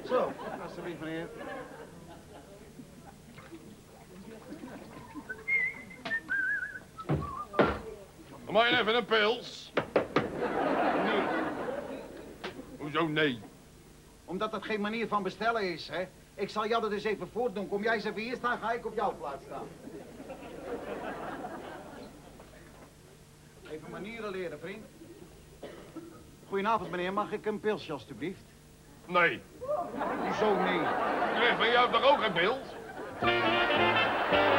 Zo, alsjeblieft meneer. Dan mag je even een pils. Nee, Hoezo nee? omdat dat geen manier van bestellen is, hè. Ik zal jou dat eens even voordoen. Kom jij eens even hier staan, ga ik op jouw plaats staan. Even manieren leren, vriend. Goedenavond, meneer. Mag ik een pilsje, alstublieft? Nee. Hoezo nee? Ik krijg van jou toch ook een pils?